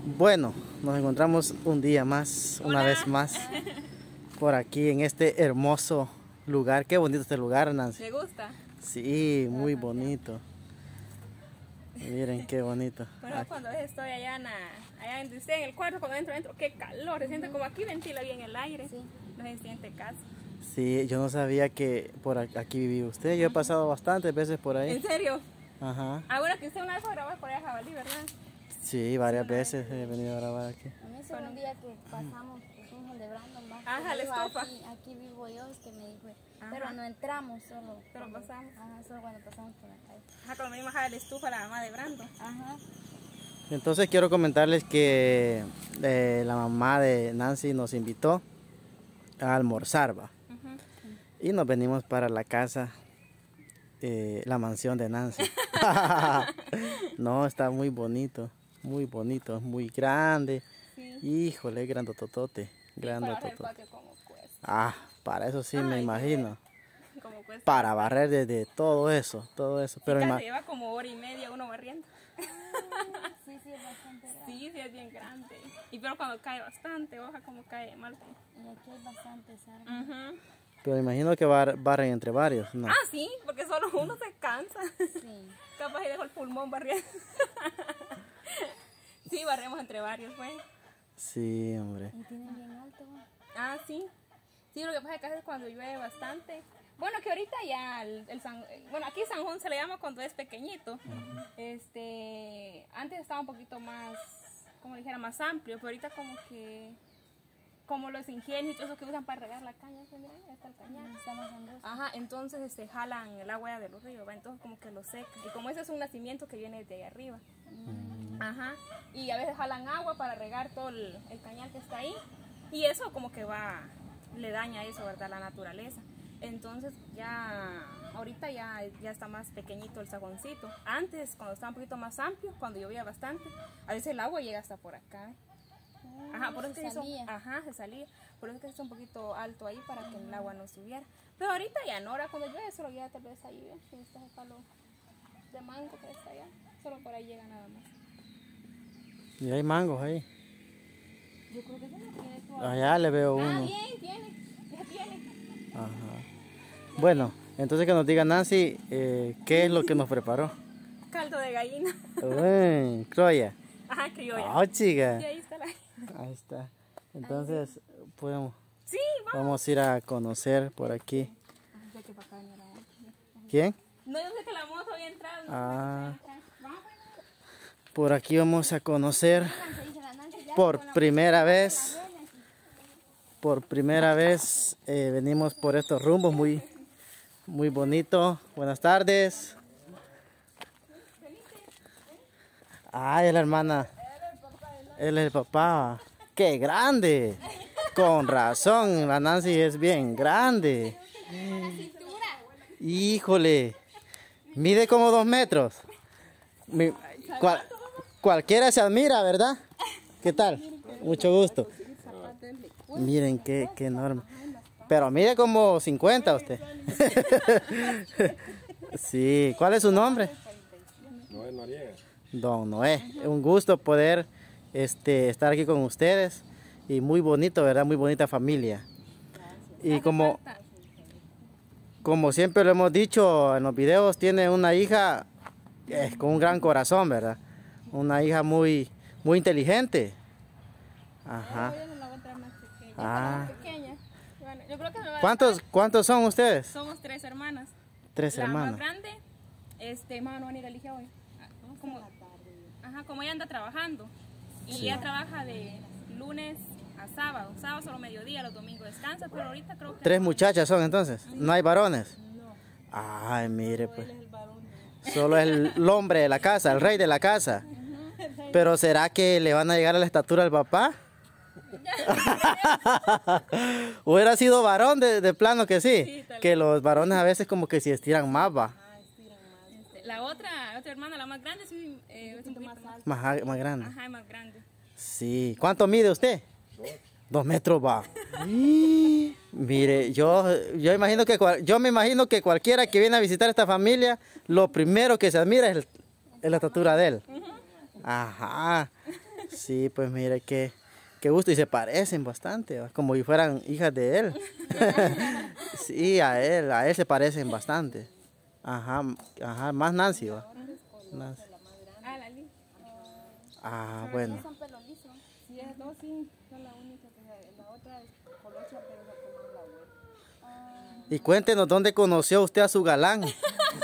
Bueno, nos encontramos un día más, una vez más, por aquí en este hermoso lugar. Qué bonito este lugar, Nancy. ¿Le gusta? Sí, muy bonito. Miren qué bonito. Bueno, cuando estoy allá en usted en el cuarto, cuando entro, qué calor, se siente como aquí ventila bien el aire, sí. No se siente casi. Sí, yo no sabía que por aquí vivía usted. Yo he pasado bastantes veces por ahí. ¿En serio? Ajá. Ah, bueno, que usted una vez fue a grabar por allá Jabalí, ¿verdad? Sí, varias veces he venido a grabar aquí. A mí solo un día que pasamos, fuimos de Brandon, ajá, la estufa. Aquí vivo yo, es que me dijo, pero no entramos, solo pasamos. Ajá, solo cuando pasamos por la calle. Ajá, cuando venimos a la estufa, la mamá de Brandon. Ajá. Entonces quiero comentarles que la mamá de Nancy nos invitó a almorzar, ¿va? Y nos venimos para la casa, la mansión de Nancy. No, está muy bonito, es muy grande. Sí. Híjole, grandototote, grandototote. Ah, para eso sí. Ay, me imagino. Para barrer desde todo eso. Pero lleva como hora y media uno barriendo. Sí, es bastante grande. Sí, es bien grande. Y pero cuando cae bastante, hoja como cae mal. Y aquí hay bastantes árboles. Pero imagino que barren entre varios, ¿no? Ah, sí, porque solo uno se cansa. Sí. Capaz y dejo el pulmón barriendo. Sí, barremos entre varios, pues. Sí, hombre. Y tienen bien alto, ¿no? Ah, sí. Sí, lo que pasa es que a veces cuando llueve bastante. Bueno, que ahorita ya bueno, aquí San Juan se le llama cuando es pequeñito. Antes estaba un poquito más, como dijera, más amplio, pero ahorita como los ingenios y todo eso que usan para regar la caña, mira, ahí está el cañal. Ajá, entonces jalan el agua de los ríos, ¿va? Entonces como que lo seca. Y como ese es un nacimiento que viene de ahí arriba. Ajá, y a veces jalan agua para regar todo el cañal que está ahí. Y eso como que le daña eso, ¿verdad? La naturaleza. Entonces ahorita ya está más pequeñito el sajoncito. Antes, cuando estaba un poquito más amplio, cuando llovía bastante, a veces el agua llega hasta por acá, ¿eh? Ajá, por eso se salía. Por eso que está un poquito alto ahí para que el agua no subiera. Pero ahorita ya no, ahora cuando llueve solo llega tal vez ahí, ¿ves? Y está el palo de mango que está allá. Solo por ahí llega nada más. ¿Y hay mangos ahí? Yo creo que sí, tiene todo. Allá le veo uno. Ah, bien, ya tiene. Ajá. Bueno, entonces que nos diga Nancy, ¿qué es lo que nos preparó? Caldo de gallina. Croya. Ajá, criolla. Ah, chica. Y ahí está la... Ahí está. Entonces, podemos. Sí, vamos a ir a conocer por aquí. ¿Quién? No, yo sé que la moto había entrado. Ah. Por aquí vamos a conocer por primera vez. Por primera vez venimos por estos rumbos muy bonito. Buenas tardes. Ay, es la hermana. Él es el papá. ¡Qué grande! Con razón, la Nancy es bien grande. Híjole. Mide como 2 metros. Cualquiera se admira, ¿verdad? ¿Qué tal? Mucho gusto. Miren qué enorme. Pero mide como 50 usted. Sí. ¿Cuál es su nombre? Noé Noriega. Don Noé. Un gusto poder estar aquí con ustedes. Y muy bonito, ¿verdad? Muy bonita familia. Y como siempre lo hemos dicho en los videos, tiene una hija con un gran corazón, ¿verdad? Una hija muy inteligente. Ajá. Ah. Bueno, yo creo que ¿Cuántos son ustedes? Somos 3 hermanas. 3 hermanas. La más grande, mamá no va a ir a elegir hoy. Como ella anda trabajando. Y ella trabaja de lunes a sábado. Sábado solo mediodía, los domingos descansa, pero ahorita creo que... 3 muchachas son entonces. Sí. ¿No hay varones? No. Ay, mire pues. Solo el hombre de la casa, el rey de la casa. Pero ¿será que le van a llegar a la estatura al papá? Hubiera sido varón de plano que sí que los varones a veces como que si estiran más, va. La otra hermana, la más grande, sí, es un poquito más grande. Ajá, más grande. Sí. ¿Cuánto mide usted? 2 metros, va. Mire, yo me imagino que cualquiera que viene a visitar esta familia, lo primero que se admira es la estatura de él. Ajá. Sí, pues mire qué gusto y se parecen bastante, ¿va? Como si fueran hijas de él. Sí, a él se parecen bastante. Ajá, ajá, más Nancy, ¿va? Nancy. Ah, la Liz. Ah, bueno. Son pelo liso. Sí, es dos, sí, son la única que la otra es colocha, pero la tomó la abuela. Y cuéntenos dónde conoció usted a su galán. Yo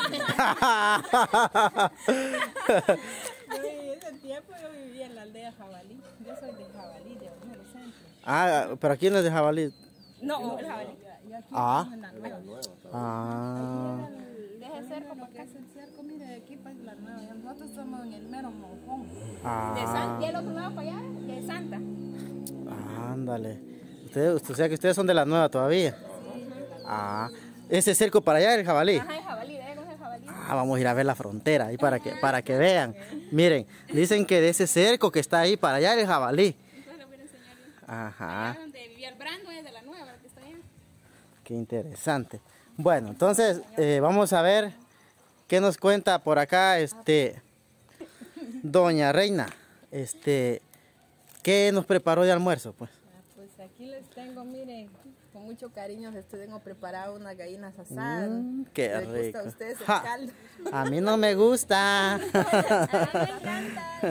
en ese tiempo yo vivía en la aldea Jabalí. Yo soy de Jabalí, de Mero Centro. Ah, pero aquí no es de Jabalí. No, el Jabalí. Y aquí Ah. en la nueva. Ah. Deje cerco Lo porque que es el cerco, mire, de aquí para la nueva. Nosotros estamos en el mero monjón. de Ah. Santa, y el otro lado para allá, de Santa. Ándale. O sea que ustedes son de la nueva todavía. Ah. Ese cerco para allá, el Jabalí. Ajá, el Jabalí, de ahí con el Jabalí. Ah, vamos a ir a ver la frontera ahí para que vean. Miren, dicen que de ese cerco que está ahí para allá el Jabalí. Entonces le voy a enseñar yo. Ajá, Allá donde vivía el Brando es de la nueva, que está allá. qué interesante. Bueno, entonces vamos a ver qué nos cuenta por acá doña Reina. ¿Qué nos preparó de almuerzo, pues? Pues aquí les tengo, miren, con mucho cariño les tengo preparado unas gallinas asadas. Qué ¿Les gusta rico. a ustedes el Ja, caldo? a mí no me gusta. Me encanta.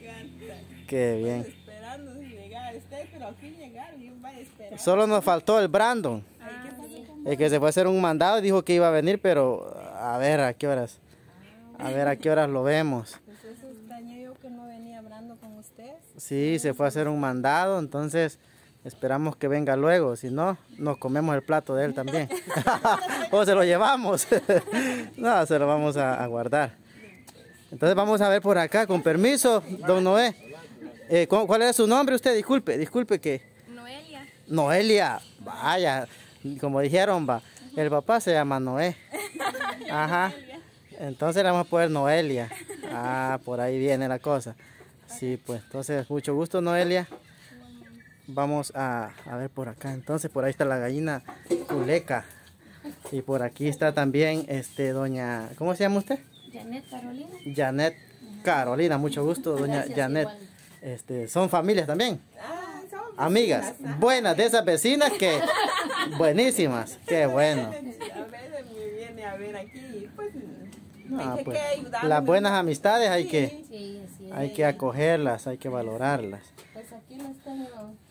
Qué bien. Esperando llegar ustedes, pero aquí llegaron y va a esperar. Solo nos faltó el Brandon. El que se fue a hacer un mandado y dijo que iba a venir, pero a ver a qué horas. A ver a qué horas lo vemos. Pues eso extrañé yo que no venía hablando con ustedes. Sí, se fue a hacer un mandado, entonces esperamos que venga luego. Si no, nos comemos el plato de él también. O se lo llevamos. No, se lo vamos a guardar. Entonces vamos a ver por acá, con permiso, don Noé. ¿Cuál era su nombre usted? Disculpe que... Noelia. Noelia, vaya, como dijeron, va, el papá se llama Noé. Ajá. Entonces le vamos a poner Noelia. Ah, por ahí viene la cosa. Sí, pues, entonces, mucho gusto, Noelia. Vamos a ver por acá. Entonces, por ahí está la gallina Culeca. Y por aquí está también, doña, ¿cómo se llama usted? Janet Carolina. Janet Carolina, mucho gusto, doña Gracias, Janet. igual. ¿Son familias también? Amigas, buenas, de esas vecinas que, buenísimas, qué bueno. A veces me viene a ver aquí y pues Ah, hay pues, que ayudarme. las buenas amistades hay que, Sí, sí. hay que acogerlas, hay que valorarlas. Pues aquí les tengo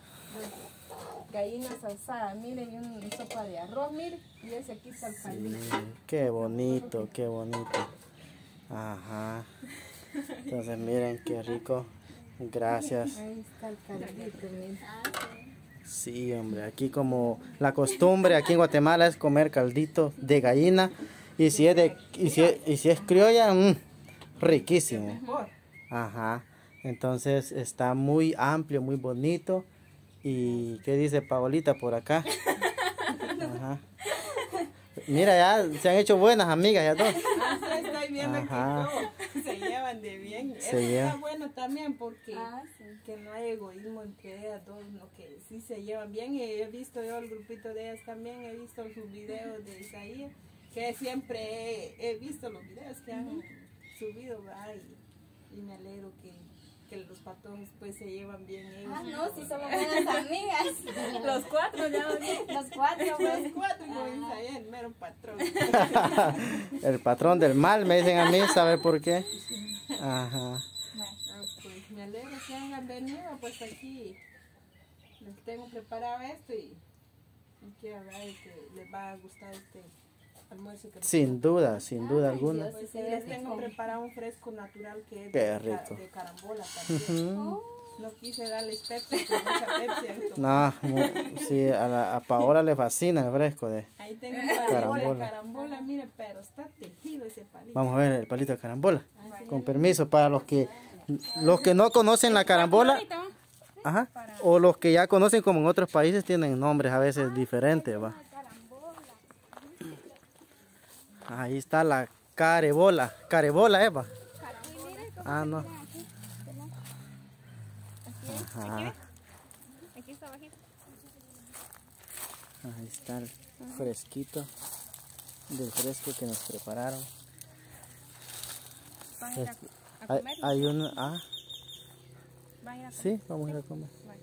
pues, gallinas asadas, miren, y una sopa de arroz, miren, y ese aquí está el caldito. Qué bonito, qué bonito. Ajá. Entonces miren qué rico. Gracias. Ahí está el caldito, miren. Sí, hombre, aquí como la costumbre aquí en Guatemala es comer caldito de gallina y si es criolla, riquísimo. Ajá. Entonces está muy amplio, muy bonito. ¿Y qué dice Paolita por acá? Ajá. Mira, ya se han hecho buenas amigas ya dos. Así estoy viendo Ajá. que no, se llevan de bien. Se Eso llevan. está bueno también porque Sí. que no hay egoísmo entre ellas dos, no, que sí se llevan bien. Y he visto yo el grupito de ellas también, he visto sus videos de Isaías, que siempre he visto los videos que han subido, ¿verdad? Y me alegro que los patojos pues se llevan bien ellos. Ah, no, si somos buenas amigas. Los cuatro ya bien. Los cuatro, pues. Los cuatro con Isaías, el mero patrón. El patrón del mal, me dicen a mí, ¿sabe por qué? Ajá. Ah, pues me alegro que hayan venido, pues aquí les tengo preparado esto y quiero ver que les va a gustar este almuerzo que Sin duda alguna. pues sí, les tengo preparado un fresco natural que es Qué de, rico. de carambola también. No quise darles Pepsi, con mucha Pepsi. No, sí, a Paola le fascina el fresco de... Ahí tengo un palito Carambola. de carambola, mire, pero está tejido ese palito. Vamos a ver el palito de carambola. Con permiso, para los que no conocen la carambola, ajá, o los que ya conocen como en otros países tienen nombres a veces diferentes, va. Ahí está la carebola, Eva. Ah, no. Ajá. Aquí está bajito. Ahí está el fresquito del fresco que nos prepararon. Van a ir a Hay, comer. hay una, van a ir a comer. Sí, vamos a ir a comer. Vale.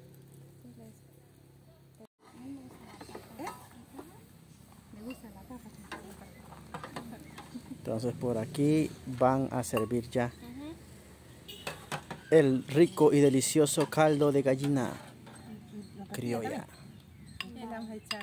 Me gusta la papa. Entonces por aquí van a servir ya el rico y delicioso caldo de gallina criolla. Y vamos a echar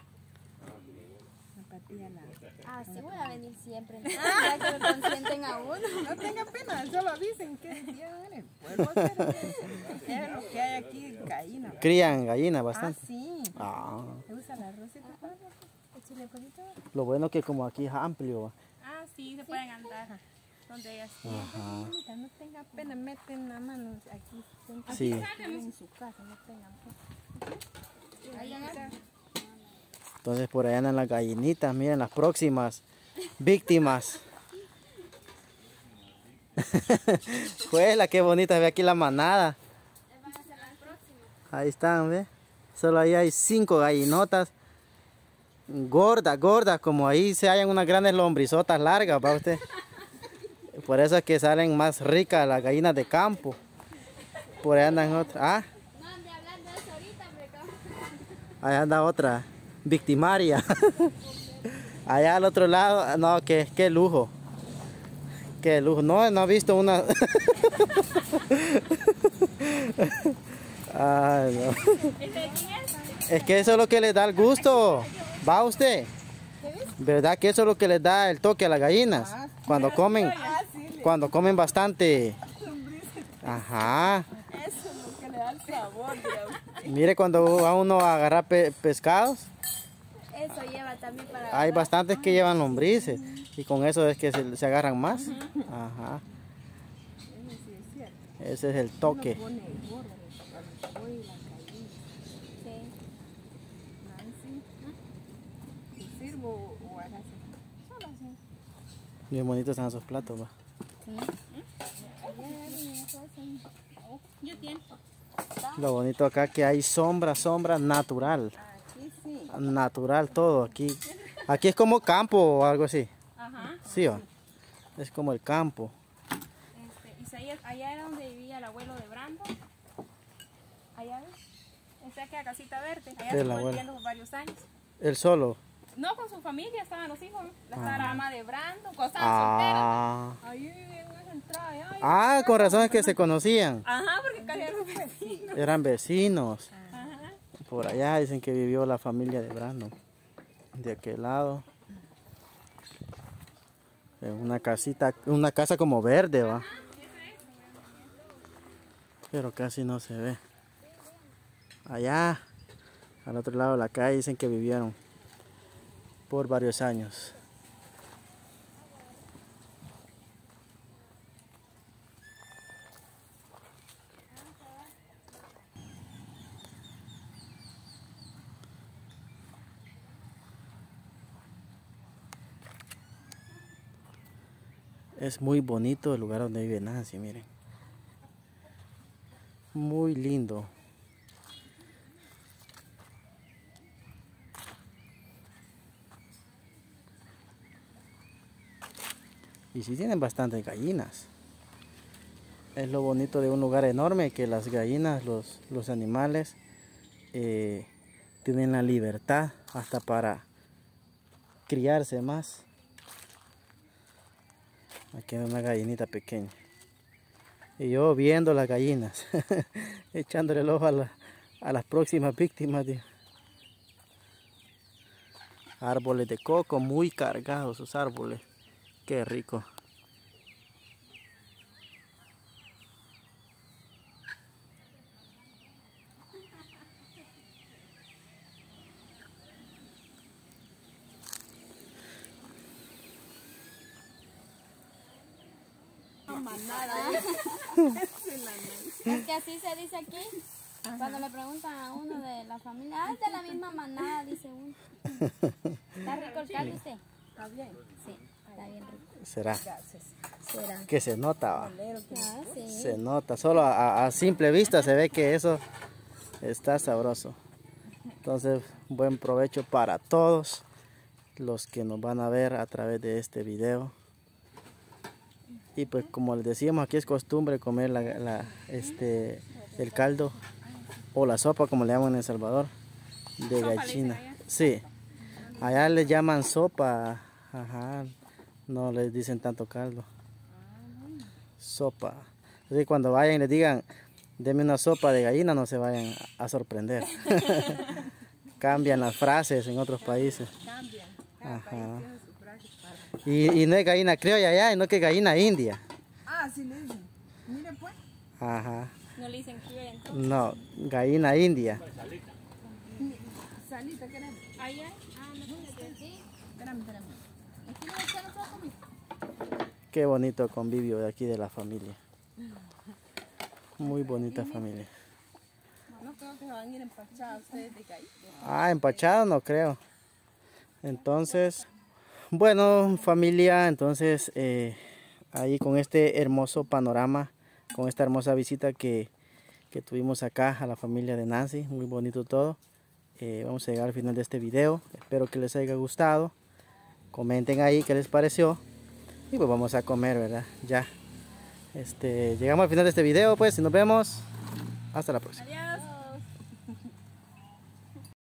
la patilla. Ah, sí voy a venir siempre. Ya que me consienten a uno. No tenga pena, solo dicen que ya en el pueblo es lo que hay aquí en gallina. Crían gallina Ah, bastante. sí. Ah, ¿Te gusta el arrocito? Échale un poquito. lo bueno que como aquí es amplio. Ah, sí, se pueden andar donde ellas Ajá. Bonita, no tenga pena, meten la mano aquí. Sí. En su casa, no tengan pena. Ahí agarra. Entonces por allá andan las gallinitas, miren las próximas víctimas. Juela, qué bonita, ve aquí la manada. Ahí están, ve. Solo ahí hay 5 gallinotas. Gordas, gordas, como ahí se hallan unas grandes lombrizotas largas, ¿va usted? Por eso es que salen más ricas las gallinas de campo. Por ahí andan otras. Ah, No ande hablando de eso ahorita, ahí anda otra victimaria. Allá al otro lado, no, qué lujo. Qué lujo. No, no he visto una. Ay, no. Es que eso es lo que les da el gusto. ¿Va usted? ¿Verdad que eso es lo que les da el toque a las gallinas? Cuando comen bastante. Ajá. Eso es lo que le da el sabor, Mire cuando va uno a agarrar pescados, eso lleva también para... hay bastantes que llevan lombrices y con eso es que se agarran más. Ajá. Ese es el toque. Pone el gorro para el pollo y la gallina. Sí. Nancy, ¿te sirvo o hagas Solo así. Bien bonitos están esos platos, va. Yo tiene. Lo bonito acá que hay sombra natural. aquí, sí. Natural todo aquí. Aquí es como campo o algo así. Ajá. Sí, va. Es como el campo. Isaías, allá era donde vivía el abuelo de Brando. Allá ves. Esta es la casita verde. Allá Del se fue abuelo. viviendo por varios años. El solo. No, con su familia estaban los hijos. La mamá de Brando, cuando estaban solteras. Ahí en esa entrada, ay, Ah, con razón es que se conocían. Ajá, porque casi eran vecinos. Eran vecinos. Ajá. Por allá dicen que vivió la familia de Brando. De aquel lado. En una casita, una casa como verde, va. Pero casi no se ve. Allá, al otro lado de la calle, dicen que vivieron por varios años. Es muy bonito el lugar donde vive Nancy, miren. Muy lindo. Y sí tienen bastantes gallinas. Es lo bonito de un lugar enorme, que las gallinas, los animales, tienen la libertad hasta para criarse más. Aquí hay una gallinita pequeña. Y yo viendo las gallinas, echándole el ojo a las próximas víctimas. Árboles de coco, muy cargados sus árboles. Qué rico. Es que así se dice aquí. Cuando le preguntan a uno de la familia, ah, es de la misma manada, dice uno. ¿Está rico el caldo usted? está bien. Sí, está bien rico. ¿Será? ¿Será? Que se nota, va. Ah, sí. Se nota, solo a simple vista se ve que eso está sabroso. Entonces, buen provecho para todos los que nos van a ver a través de este video. Y pues como les decíamos, aquí es costumbre comer el caldo o la sopa, como le llaman en El Salvador, de ¿Sopa le gallina. dicen allá? Sí, allá le llaman sopa, ajá, no les dicen tanto caldo. Sopa. Así que cuando vayan y les digan, deme una sopa de gallina, no se vayan a sorprender. Cambian las frases en otros países. Cambian. Cada Ajá. país tiene su frase para... Y no es gallina criolla allá, no que gallina india. Ah, sí le dicen. Mire pues. Ajá. No le dicen criolla entonces. No, gallina india. Salita, queremos. Ahí hay. Espérame. Aquí no echaron toda comida. Qué bonito convivio de aquí de la familia. Muy bonita familia. No creo que van a ir empachados ustedes de gallina. Ah, empachado no creo. Entonces, bueno familia, entonces ahí con este hermoso panorama, con esta hermosa visita que tuvimos acá a la familia de Nancy, muy bonito todo. Vamos a llegar al final de este video, espero que les haya gustado. Comenten ahí qué les pareció y pues vamos a comer, ¿verdad? Ya. Llegamos al final de este video, pues, y nos vemos. Hasta la próxima. Adiós.